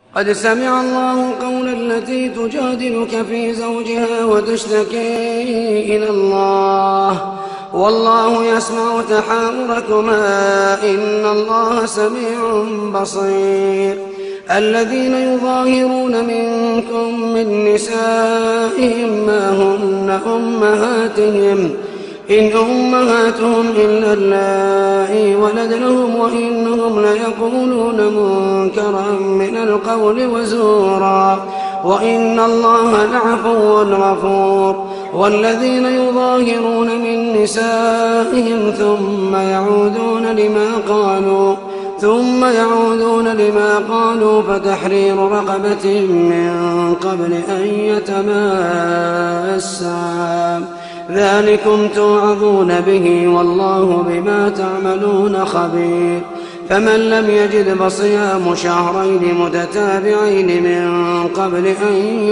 قد سمع الله قول التي تجادلك في زوجها وتشتكي إلى الله والله يسمع تحاوركما إن الله سميع بصير. الذين يظاهرون منكم من نسائهم ما هن أمهاتهم إن أمهاتهم إلا اللائي ولدنهم وإنهم ليقولون منكرا من القول وزورا وإن الله لعفو غفور. والذين يظاهرون من نسائهم ثم يعودون لما قالوا فتحرير رقبة من قبل أن يتماسا ذلكم توعظون به والله بما تعملون خبير. فمن لم يجد فصيام شهرين متتابعين من قبل أن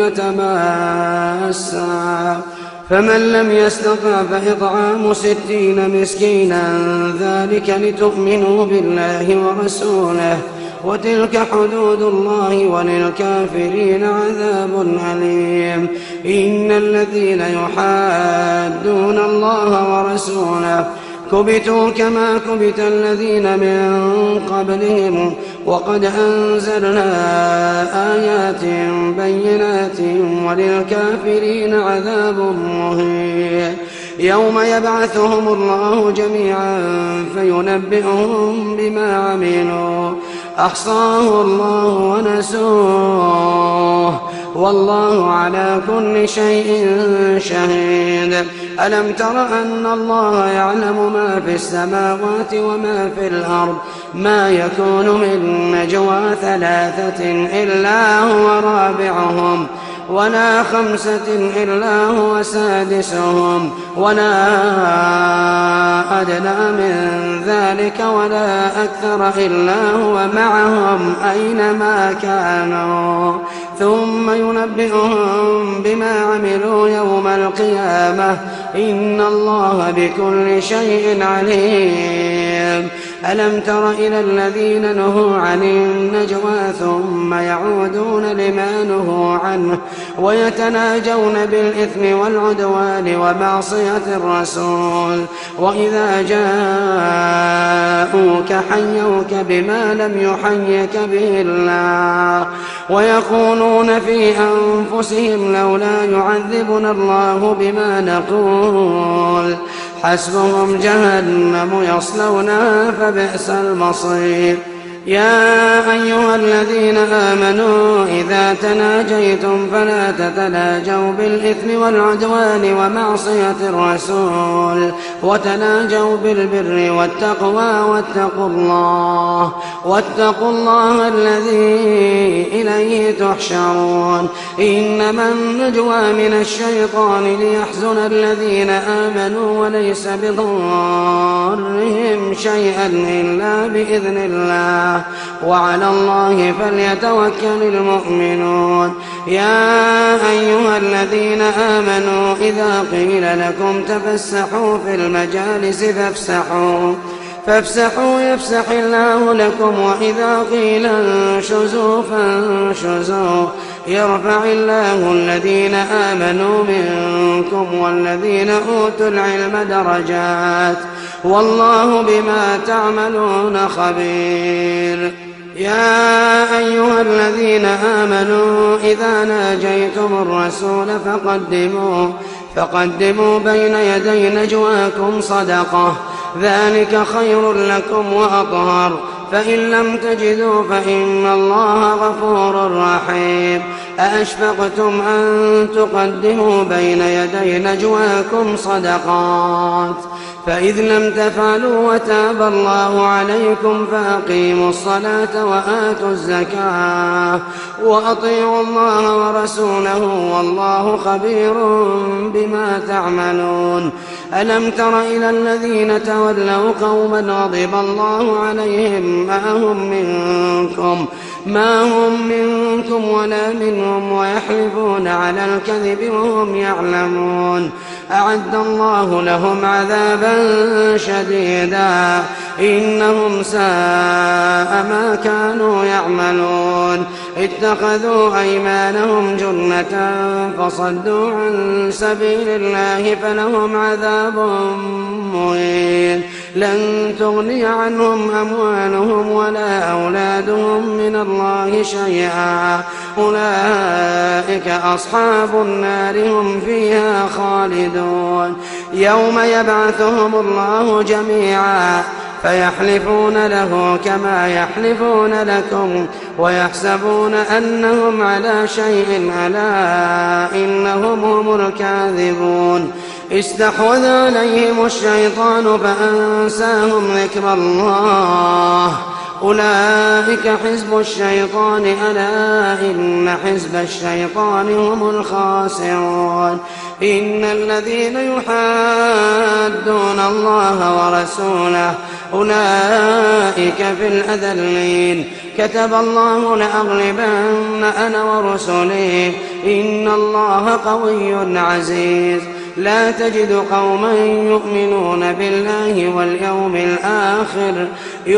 يتماسا فمن لم يستطع فإطعام 60 مسكينا ذلك لتؤمنوا بالله ورسوله وتلك حدود الله وللكافرين عذاب أليم. إن الذين يحادون الله ورسوله كبتوا كما كبت الذين من قبلهم وقد أنزلنا آيات بينات وللكافرين عذاب مهين. يوم يبعثهم الله جميعا فينبئهم بما عملوا أحصاه الله ونسوه والله على كل شيء شهيد. ألم تر أن الله يعلم ما في السماوات وما في الأرض ما يكون من نجوى 3 إلا هو رابعهم ولا 5 إلا هو سادسهم ولا أدنى من ذلك ولا أكثر إلا هو معهم أينما كانوا ثم ينبئهم بما عملوا يوم القيامة إن الله بكل شيء عليم. ألم تر إلى الذين نهوا عن النجوى ثم يعودون لما نهوا عنه ويتناجون بالإثم والعدوان ومعصية الرسول وإذا جاءوك حيوك بما لم يحيك به الله ويقولون في أنفسهم لولا يعذبنا الله بما نقول حسبهم جهنم يصلونها فبئس المصير. يا أيها الذين آمنوا إذا تناجيتم فلا تتناجوا بالإثم والعدوان ومعصية الرسول وتناجوا بالبر والتقوى واتقوا الله الذي إليه تحشرون. إنما النجوى من الشيطان ليحزن الذين آمنوا وليس بضارهم شيئا إلا بإذن الله وعلى الله فليتوكل المؤمنون. يا أيها الذين آمنوا إذا قيل لكم تفسحوا في المجالس فافسحوا يفسح الله لكم وإذا قيل انشزوا فانشزوا يرفع الله الذين آمنوا منكم والذين أوتوا العلم درجات والله بما تعملون خبير. يا أيها الذين آمنوا إذا ناجيتم الرسول فقدموا بين يدي نجواكم صدقة ذلك خير لكم وأطهر فإن لم تجدوا فإن الله غفور رحيم. أأشفقتم أن تقدموا بين يدي نجواكم صدقات فإذ لم تفعلوا وتاب الله عليكم فأقيموا الصلاة وآتوا الزكاة وأطيعوا الله ورسوله والله خبير بما تعملون. ألم تر إلى الذين تولوا قوما غضب الله عليهم ما هم منكم منكم ولا منهم ويحلفون على الكذب وهم يعلمون أعد الله لهم عذابا شديدا إنهم ساء ما كانوا يعملون اتخذوا أيمانهم جنة فصدوا عن سبيل الله فلهم عذاب مهين لن تغني عنهم أموالهم ولا أولادهم من الله شيئا أولئك أصحاب النار هم فيها خالدون يوم يبعثهم الله جميعا فيحلفون له كما يحلفون لكم ويحسبون أنهم على شيء ألا إنهم هم الكاذبون استحوذ عليهم الشيطان فأنساهم ذكر الله أولئك حزب الشيطان ألا إن حزب الشيطان هم الخاسرون إن الذين يحادون الله ورسوله أولئك في الأذلين كتب الله لأغلبن أنا ورسلي إن الله قوي عزيز لا تجد قوما يؤمنون بالله واليوم الآخر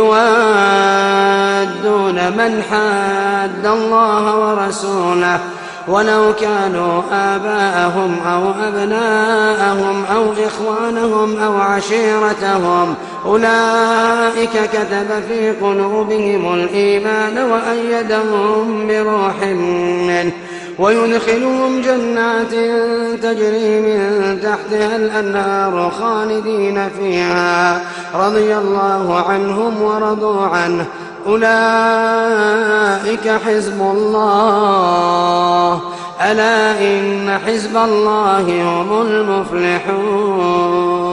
يوادون من حاد الله ورسوله ولو كانوا آباءهم أو أبناءهم أو إخوانهم أو عشيرتهم أولئك كتب في قلوبهم الإيمان وأيدهم بروح منه ويدخلهم جنات تجري من تحتها الأنهار خالدين فيها رضي الله عنهم ورضوا عنه أولئك حزب الله ألا إن حزب الله هم المفلحون